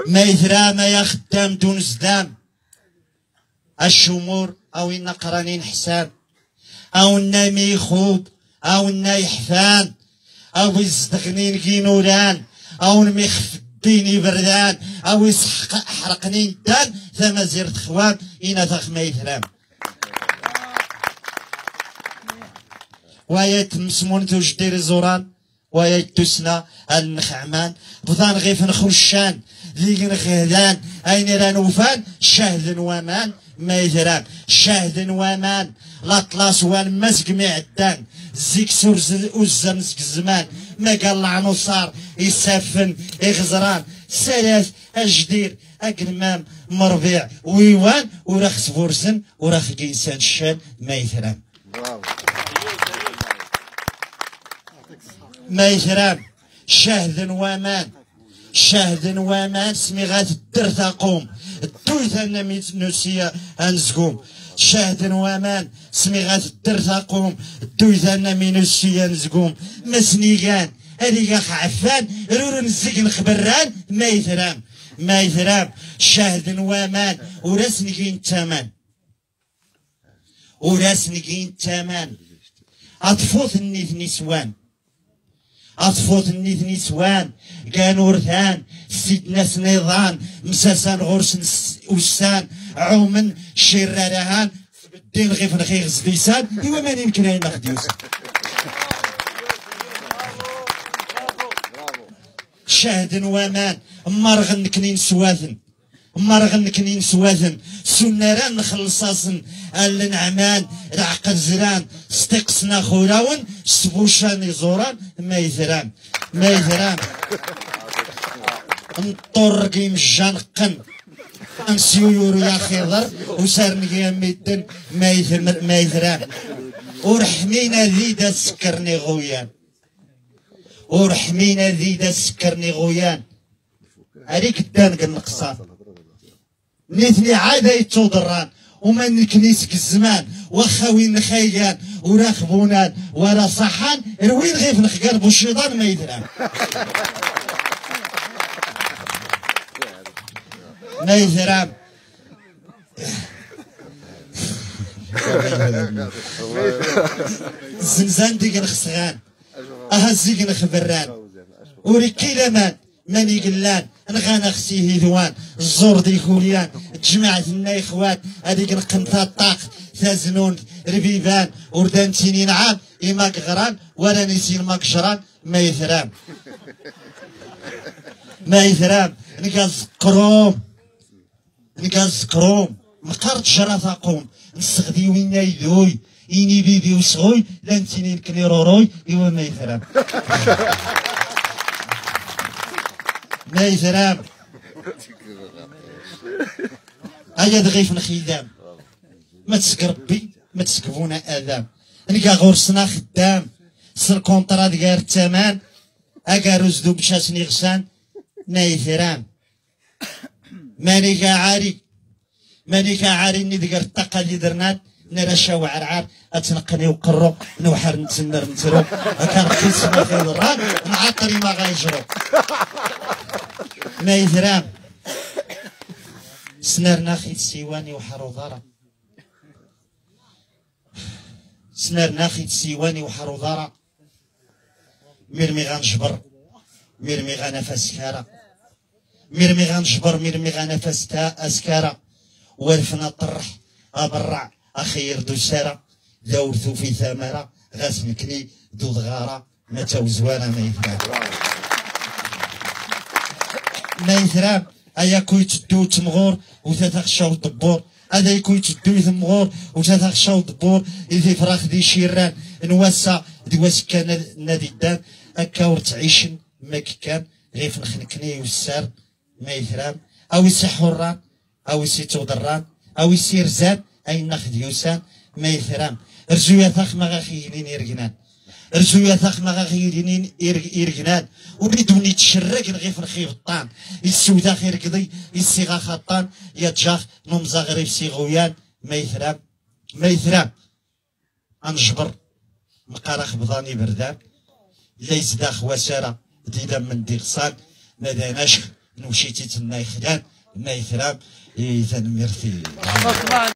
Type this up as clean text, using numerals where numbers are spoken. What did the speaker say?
ما يثرى ما يا خدام دون زدام الشمور او النقرانين حسان او النامي خوب او الناي حفان او يصدقنين كينوران او المخف الديني بردان او يسحق حرقنين دان ثم زرت خوان اين ثخ ما يثرام ويا تمسمون توجدير الزوران ويا تسنا النخعمان بضان غيف نخرشان ذيك نخهدان اين رانوفان شهد ومان ما يثرام شهد ومان لاطلاس والمسك معدان زيك سورز وزمزك الزمان ما قال عنو صار يسفن يغزران ثلاث اجدير اقلمام مربيع ويوان ورخص فورسن ورخ قيسان الشان ما يثرام ما يثرام شهد ومان شهد ومان سميغات الدر تقوم الدويث انا نسيا انزقوم شهد ومان سميغات الدر تقوم الدويث انا نسيا نزقوم مسنيقان هذيك عفان رور نزق نخبران ما يثرام ما يثرام شهد ومان ورسنقين الثمن ورسنقين الثمن اطفوث النيث نسوان أطفوت النيث نسوان كانوا ورثان سيدنا سنيضان مساسان غرس وسان عومن شرارهان الدين غيف نخي غزديسان إوا ماني يمكن أين ناخد شاهد ومان مرغن كنين سواثن مرغن كنين سواثن سنران نخلصاصن النعمان العقل زران استقسنا خوراون سبوشان يزوران ما يثران ما يثران نطرقي مجان قن انسيو يورو يا خضر وسارني ميدن ما يثران ورحمينا ذيدا سكرني غويان ورحمينا ذيدا سكرني غويان هذيك الدانق النقصان نيثني عاده يتوضران وما نكنيسك الزمان وخاوي نخيان وراخبونان ولا صحان روين غيف نخقرب والشيطان ما يدران ما يدران الزنزان ديك نخسغان اهزيك نخبران وركي لمان ماني قلان نغانا خسيه ذوان الزور دي كوليان تجمعت لنا اخوات هذيك القنطة الطاق ثازنون ربيبان وردان سنين عام إماك غران ولا نسين ماك جران ما يثرام ما يثرام نقاز قروم نقاز قروم مقارد شرطة قوم نسغدي وين يدوي إني بيبي وسغوي لانتيني الكليروروي إوا ما يثرام ما يثرام هيا دغيف نخيدام ما تسكربي ما تسكفونا آدام نلقى غورسنا خدام سر كونطرا ديال الثمن اكا رزدو بشاسني غسان ما يثرام مانيكا عاري مانيكا عاري ني ديال الطاقة اللي درنات نرى شاوع عرعار اتنقني وقرو نوحر نتسنر نترو كان رخيص ما في الران نعطري ما غايجرو ما يثرام سنرنا خيت سيواني وحرو ضرا سنرنا خيت سيواني وحرو ضرا ميرمي غنجبر ميرمي غنفس كارا ميرمي غنجبر ميرمي غنفس اسكارا والفنا طرح ابرع اخير دو سارة دورثو في ثمرة غاسمكني دو ضغارة ما توزوانا ما يثرام ما يثرام ايا كوي تدو تمغور وتتخشاو الدبور هذا يكوي تدو يثمغور وتتخشاو الدبور إذا فراخ دي شيران نواسا دواس كان نادي الدان اكاور تعيشن ما كان غيف نخنكني والسار ما يثرام او يسي حران او يسي تودران او يسي رزان اي ناخذ يوسان ما يثرام رجو يا ثاخ ما غاخيلين يرقنان رجو يا ثاخ ما غاخيلين يرقنان وبدون يتشرق نغيف نخيب الطان يسودا خير قضي يسيغا خطان يا تجاخ نمزا غريب سيغويان ما يثرام ما يثرام انجبر مقارخ بضاني بردان ليس داخ وسارة ديدا من ديغصان ما داناش نمشيتي تما يخدم ما يثرام إذا ميرسي.